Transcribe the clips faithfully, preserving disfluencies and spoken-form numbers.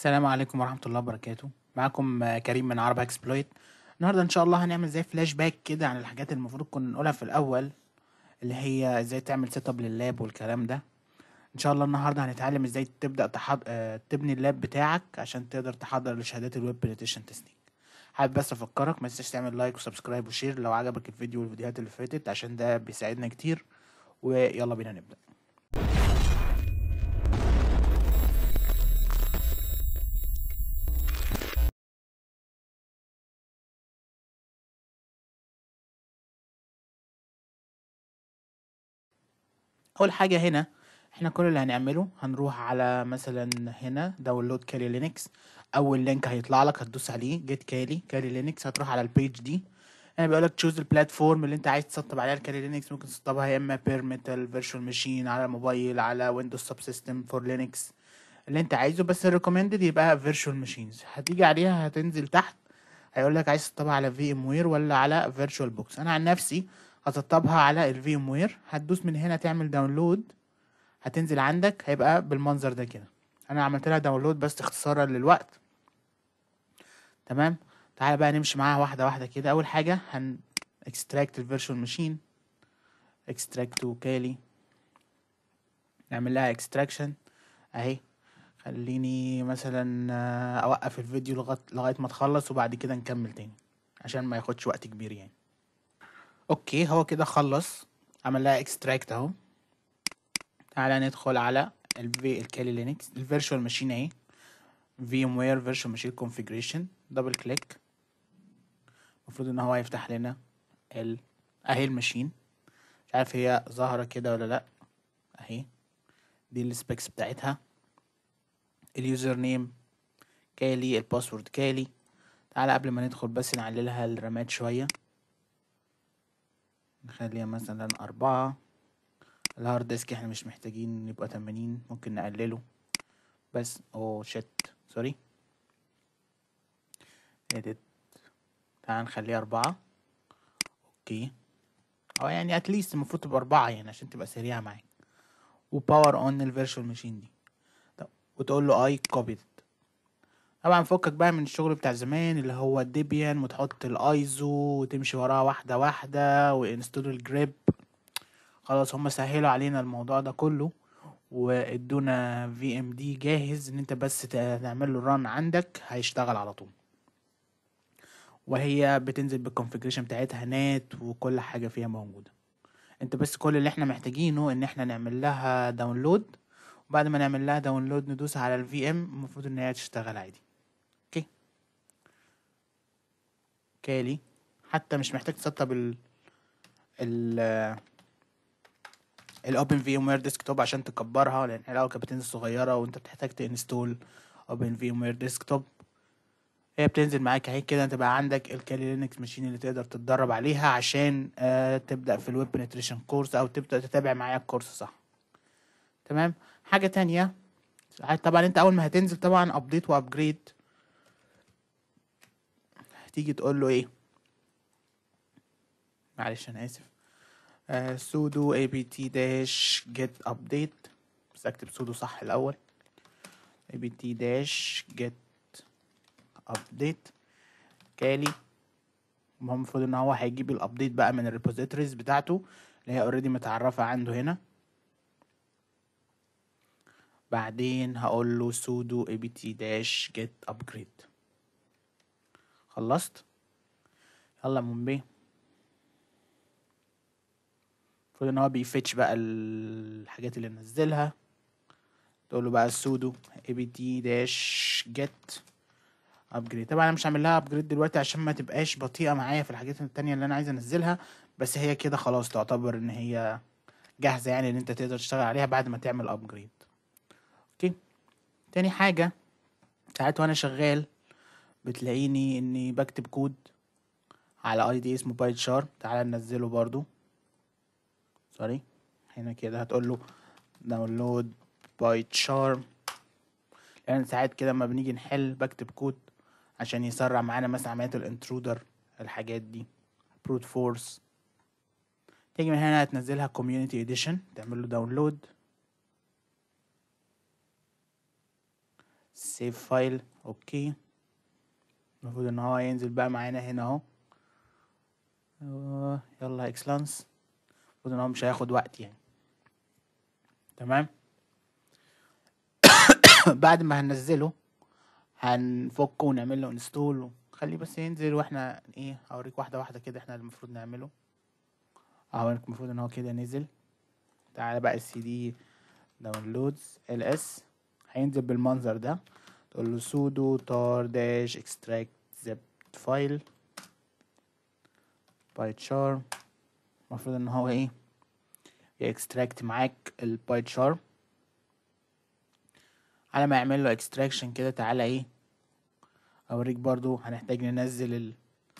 السلام عليكم ورحمة الله وبركاته. معاكم آه، كريم من عرب اكسبلويت. النهارده ان شاء الله هنعمل زي فلاش باك كده عن الحاجات اللي المفروض كنا نقولها في الاول، اللي هي ازاي تعمل سيت اب لللاب والكلام ده. ان شاء الله النهارده هنتعلم ازاي تبدا تحض... آه، تبني اللاب بتاعك عشان تقدر تحضر لشهادات الويب بنتريشن تيستنج. حابب بس افكرك ما تنساش تعمل لايك وسبسكرايب وشير لو عجبك الفيديو والفيديوهات اللي فاتت، عشان ده بيساعدنا كتير. ويلا بينا نبدا. اول حاجه هنا احنا كل اللي هنعمله هنروح على مثلا هنا داونلود كالي لينكس. اول لينك هيطلع لك هتدوس عليه جيت كالي كالي لينكس، هتروح على البيج دي. انا بيقول لك تشوز البلاتفورم اللي انت عايز تسطب عليها الكالي لينكس. ممكن تسطبها يا اما بير ميتال فيرتشوال ماشين، على موبايل، على ويندوز سب سيستم فور لينكس، اللي انت عايزه. بس الريكومندد يبقى فيرتشوال ماشينز. هتيجي عليها هتنزل تحت هيقول لك عايز تسطبها على في ام وير ولا على فيرتشوال بوكس. انا عن نفسي هسطبها على الفي ام وير. هتدوس من هنا تعمل داونلود، هتنزل عندك هيبقى بالمنظر ده كده. انا عملت لها داونلود بس اختصارا للوقت. تمام، تعالى بقى نمشي معاها واحده واحده كده. اول حاجه هن extract الفيرتشوال ماشين، extract to كالي، نعمل لها extraction اهي. خليني مثلا آه، اوقف الفيديو لغايه لغايه ما تخلص وبعد كده نكمل تاني عشان ما ياخدش وقت كبير يعني. اوكي، هو كده خلص، عمل لها extract اهو. تعالى ندخل على الفي الكالي لينكس الفيرتشوال ماشين اهي، VMware Virtual Machine Configuration. دبل كليك، المفروض ان هو يفتح لنا ال اهي الماشين. مش عارف هي ظاهرة كده ولا لا، اهي دي السبيكس بتاعتها. اليوزر نيم كالي، الباسورد كالي. تعالى قبل ما ندخل بس نعللها الرامات شوية، نخليها مثلا أربعة. الهارد ديسك احنا مش محتاجين يبقى تمانين، ممكن نقلله بس. اوه شت سوري، اديت. تعالى نخليها أربعة. اوكي، او يعني اتليست المفروض تبقى أربعة يعني عشان تبقى سريعة معاك. وباور اون الفيرتشوال ماشين دي. طب وتقول له اي كوبيت. طبعا فكك بقى من الشغل بتاع زمان اللي هو الديبيان وتحط الايزو وتمشي وراها واحده واحده وانستول الجريب. خلاص هم سهلوا علينا الموضوع ده كله وادونا في ام دي جاهز ان انت بس تعمل له ران عندك هيشتغل على طول. وهي بتنزل بالكونفيجريشن بتاعتها نات وكل حاجه فيها موجوده. انت بس كل اللي احنا محتاجينه ان احنا نعمل لها داونلود، وبعد ما نعمل لها داونلود ندوس على الفي ام، المفروض ان هي تشتغل عادي. اوكي، كالي حتى مش محتاج تسطب ال ال الاوبن في ام وير ديسكتوب عشان تكبرها، لان الاول كانت بتنزل صغيره وانت بتحتاج تنستول اوبن في ام وير ديسكتوب. هي بتنزل معاك اهي كده، انت بقى عندك الكالي لينكس ماشين اللي تقدر تتدرب عليها عشان آه تبدا في الويب بنتريشن كورس او تبدا تتابع معايا الكورس صح. تمام، حاجه تانية طبعا انت اول ما هتنزل طبعا ابديت وابجريد، هتيجي تقول له ايه، معلش انا اسف، آه sudo apt dash get update. بس اكتب sudo صح الاول، apt dash get update كالي. هو المفروض ان هو هيجيب الابديت بقى من الريبوزيتوريز بتاعته اللي هي اوريدي متعرفه عنده هنا. بعدين هقول له sudo apt dash get upgrade. خلصت، يلا من بيه. المفروض ان هو بيفتش بقى الحاجات اللي نزلها. تقول له بقى sudo apt dash get upgrade. طبعا انا مش هعمل لها upgrade دلوقتي عشان ما تبقاش بطيئة معايا في الحاجات التانية اللي انا عايز انزلها، بس هي كده خلاص تعتبر ان هي جاهزة يعني ان انت تقدر تشتغل عليها بعد ما تعمل upgrade. اوكي، تاني حاجة ساعات وانا شغال بتلاقيني اني بكتب كود على اي دي اسمه بايت شارم. تعالى ننزله برضو، سوري هنا كده هتقول له داونلود بايت شارم. يعني ساعات كده لما بنيجي نحل بكتب كود عشان يسرع معانا مثلا عمليات الانترودر الحاجات دي. بروت فورس، تيجي من هنا هتنزلها كوميونيتي اديشن، تعمل له داونلود، سيف فايل. اوكي، المفروض ان هو ينزل بقى معانا هنا اهو. آه، يلا اكسلانس، المفروض ان هو مش هياخد وقت يعني. تمام. بعد ما هننزله هنفكه ونعمل له انستول، خليه بس ينزل واحنا ايه هوريك واحده واحده كده احنا اللي المفروض نعمله. اهو المفروض ان هو كده نزل. تعالى بقى السي دي داونلودز ال اس، هينزل بالمنظر ده. تقول له sudo tar dash extract zip file PyCharm. المفروض ان هو ايه يكستراكت معاك البايتشارم. على ما يعمل له اكستراكشن كده تعالى ايه اوريك برضو هنحتاج ننزل ال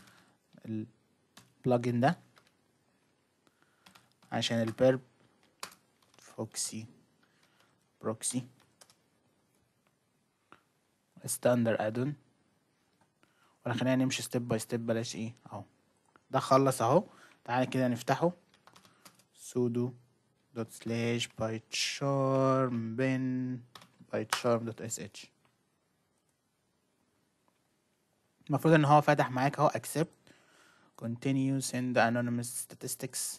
البلجن ده عشان البيرب فوكسي بروكسي ستاندر ادون. ولا خلينا نمشي ستيب باي ستيب، بلاش ايه اهو ده خلص اهو. تعالى كده نفتحه sudo dot slash pycharm bin pycharm dot sh. المفروض ان هو فتح معاك اهو accept continue send anonymous statistics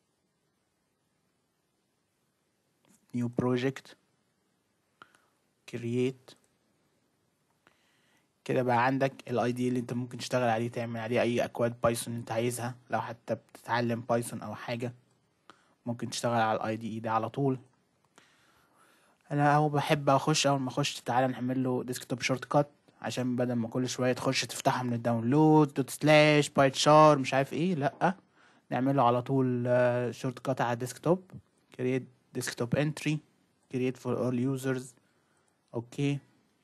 new project create. كده بقى عندك الاي دي اللي انت ممكن تشتغل عليه، تعمل عليه اي اكواد بايثون انت عايزها. لو حتى بتتعلم بايثون او حاجه ممكن تشتغل على الاي دي اي ده على طول. انا اهو بحب اخش، اول ما اخش تعالى نعمل له ديسكتوب شورت كات عشان بدل ما كل شويه تخش تفتحها من الداونلود دوت سلاش بايتشار مش عارف ايه، لا نعمله على طول شورت كات على الديسكتوب. create desktop entry create for all users. اوكي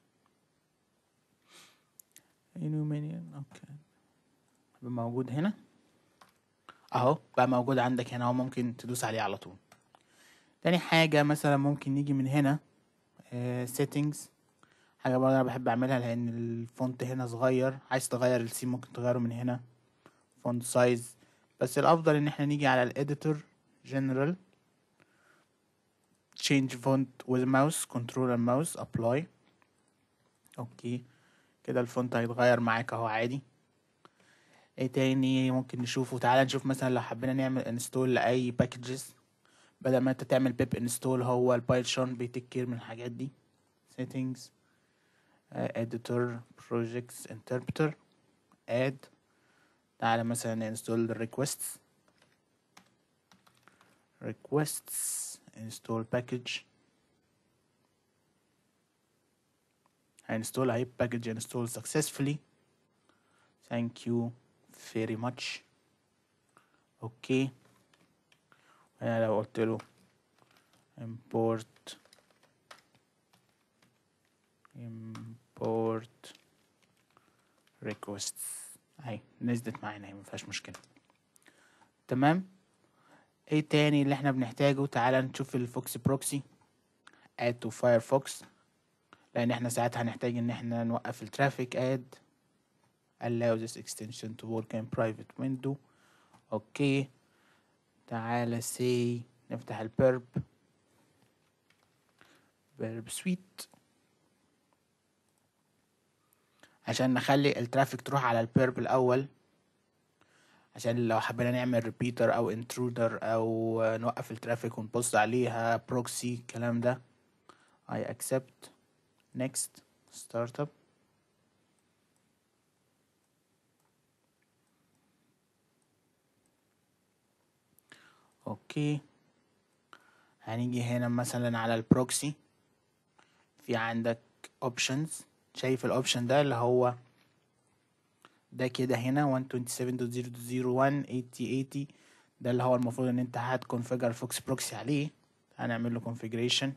اوكي موجود هنا اهو بقى، موجود عندك هنا اهو، ممكن تدوس عليه على طول. تاني حاجة مثلا ممكن نيجي من هنا آه settings. حاجة برضه انا بحب اعملها لان الفونت هنا صغير، عايز تغير السين ممكن تغيره من هنا فونت سايز. بس الافضل ان احنا نيجي على الاديتور general change font with mouse control and mouse apply. اوكي كده الفونت هيتغير معاك اهو عادي. ايه تاني ممكن نشوفه؟ تعالى نشوف مثلا لو حبينا نعمل انستول لاي باكجز، بدل ما انت تعمل بيب انستول هو البايثون بيتكير من الحاجات دي. settings uh, editor projects interpreter add. تعالى مثلا انستول requests requests install package. هينستول اهي package install successfully thank you very much. اوكي انا لو قلت له import import requests اهي نزلت معانا، ما فيهاش مشكله. تمام. ايه تاني اللي احنا بنحتاجه؟ تعالى نشوف الفوكس بروكسي add to firefox، لان احنا ساعتها هنحتاج ان احنا نوقف الترافيك. add allow this extension to work in private window. اوكي تعالى say نفتح البرب برب سويت عشان نخلي الترافيك تروح على البرب الاول، عشان لو حبينا نعمل ريبيتر او انترودر او نوقف الترافيك ونبص عليها بروكسي الكلام ده. I accept next startup. اوكي هنيجي هنا مثلا على البروكسي، في عندك options. شايف الاوبشن ده اللي هو ده كده هنا واحد مية وسبعة وعشرين دوت صفر دوت صفر واحد ثمانين ثمانين، ده اللي هو المفروض ان انت هتكونفيجر فوكس بروكسي عليه. هنعمل له configuration.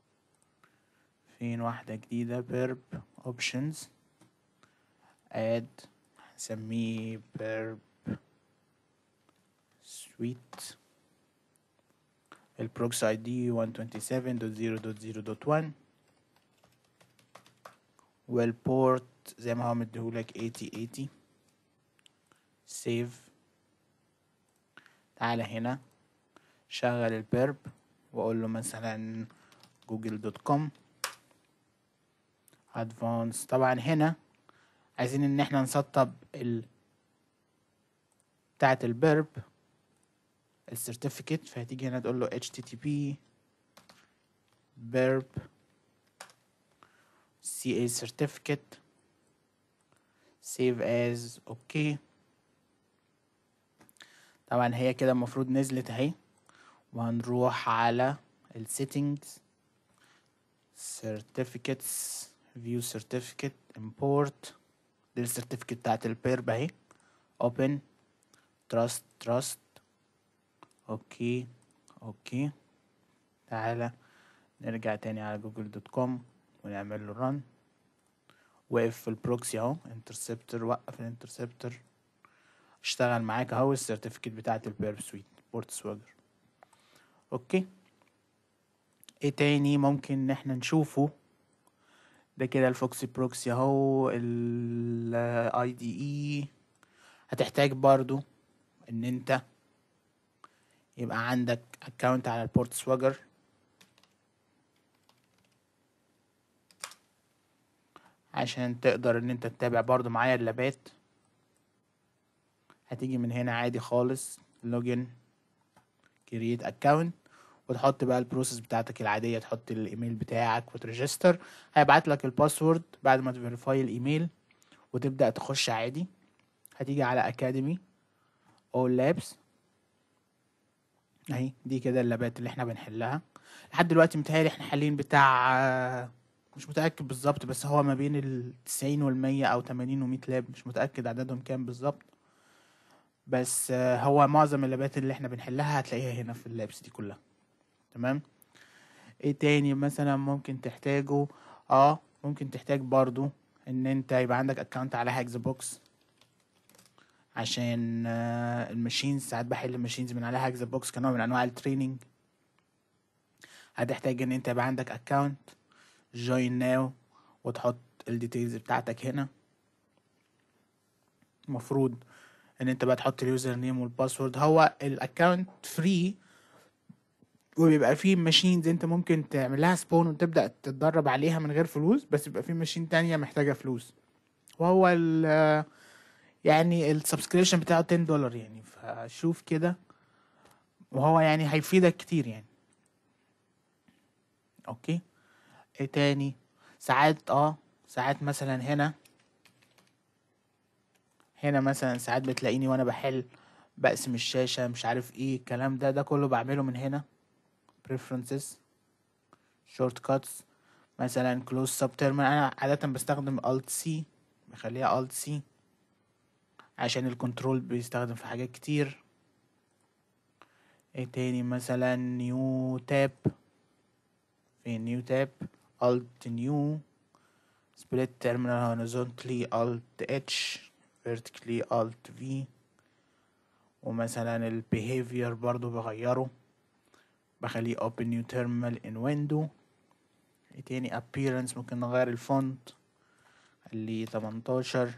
فين واحدة جديدة perp options add هنسميه perp suite البروكس اي دي واحد مية وسبعة وعشرين دوت صفر دوت صفر دوت واحد والبورت زي ما هو مديهولك ثمانين ثمانين. سيف. تعالى هنا شغل البرب واقول له مثلا جوجل دوت كوم ادفانس. طبعا هنا عايزين ان احنا نسطب ال بتاعة البرب السيرتيفيكت، فهتيجي هنا تقول له اتش تي تي بي برب سي اي certificate save as اوكي. طبعا هي كده المفروض نزلت اهي، وهنروح على ال settings certificates view certificate import. دي السيرتيفيكت بتاعت البيرب اهي، open trust trust اوكي اوكي. تعالى نرجع تاني على جوجل دوت كوم ونعمل له run. وقف في البروكسي اهو انترسبتور، وقف الانترسبتور، اشتغل معاك اهو السيرتيفيكت بتاعت البيرب سويت بورت سواجر. اوكي. ايه تاني ممكن ان احنا نشوفه؟ ده كده الفوكسي بروكسي اهو، الاي دي اي. هتحتاج برضو ان انت يبقى عندك اكونت على البورت سواجر عشان تقدر ان انت تتابع برضو معايا اللابات. هتيجي من هنا عادي خالص لوجن كرييت اكونت، وتحط بقى البروسيس بتاعتك العاديه، تحط الايميل بتاعك وتريجستر. هيبعت لك الباسورد بعد ما تفيريفاي الايميل وتبدا تخش عادي. هتيجي على اكاديمي اول لابس اهي، دي كده اللابات اللي احنا بنحلها لحد دلوقتي. متهيألي احنا حالين بتاع، مش متأكد بالظبط، بس هو ما بين التسعين والمية او تمانين ومية لاب، مش متأكد عددهم كام بالظبط. بس هو معظم اللابات اللي احنا بنحلها هتلاقيها هنا في اللابس دي كلها. تمام. ايه تاني مثلا ممكن تحتاجه؟ اه ممكن تحتاج برضو ان انت يبقى عندك اكونت على هاكس بوكس، عشان آه الماشينز ساعات بحل الماشينز من على هاكس بوكس كنوع من انواع التريننج. هتحتاج ان انت يبقى عندك اكونت جوين ناو وتحط الديتيلز بتاعتك هنا. المفروض ان انت بقى تحط اليوزر نيم والباسورد. هو الاكونت فري وبيبقى فيه ماشينز انت ممكن تعملها سبون وتبدأ تتدرب عليها من غير فلوس، بس بيبقى فيه ماشين تانية محتاجة فلوس، وهو ال يعني السبسكريبشن بتاعه عشرة دولار يعني. فشوف كده، وهو يعني هيفيدك كتير يعني. اوكي. ايه تاني؟ ساعات اه ساعات مثلا هنا هنا مثلا ساعات بتلاقيني وانا بحل بقسم الشاشة، مش عارف ايه الكلام ده ده كله بعمله من هنا. preferences shortcuts مثلا close subterminal. انا عادة بستخدم alt c، بخليها alt c عشان الكنترول بيستخدم في حاجات كتير. ايه تاني؟ مثلا new tab، في new tab alt new split terminal horizontally alt h vertically alt v. ومثلا ال behavior برضو بغيره، بخليه open new terminal in window. ايه تاني؟ appearance ممكن نغير الفونت اللي تمنتاشر.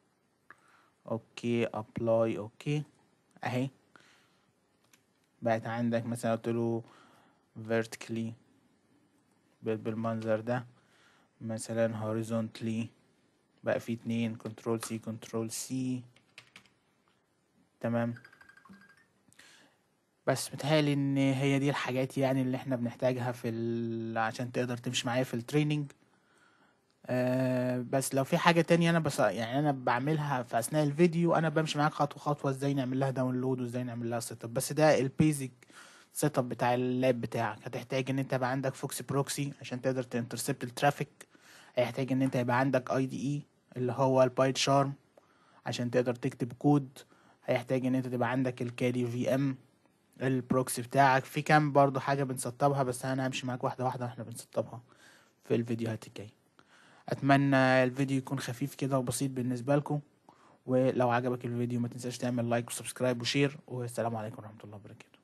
اوكي apply اوكي اهي بقت عندك. مثلا قلت له vertically بالمنظر ده، مثلا horizontally بقى في اتنين كنترول سي كنترول سي. تمام. بس متهيألي ان هي دي الحاجات يعني اللي احنا بنحتاجها في ال... عشان تقدر تمشي معايا في التريننج. آه بس لو في حاجة تانية انا بس يعني انا بعملها في اثناء الفيديو، انا بمشي معاك خطوة خطوة ازاي نعمل لها داونلود وازاي نعمل لها سيت اب. بس ده البيزك سيت اب بتاع اللاب بتاعك. هتحتاج ان انت يبقى عندك فوكس بروكسي عشان تقدر تنترسبت الترافيك. هيحتاج ان انت يبقى عندك اي دي اي اللي هو البايت شارم عشان تقدر تكتب كود. هيحتاج ان انت تبقى عندك الكالي في ام البروكسي بتاعك. في كام برضو حاجة بنسطبها، بس انا همشي معاك واحدة واحدة واحنا بنسطبها في الفيديوهات الجاية. اتمنى الفيديو يكون خفيف كده وبسيط بالنسبة لكم، ولو عجبك الفيديو ما تنساش تعمل لايك وسبسكرايب وشير، والسلام عليكم ورحمة الله وبركاته.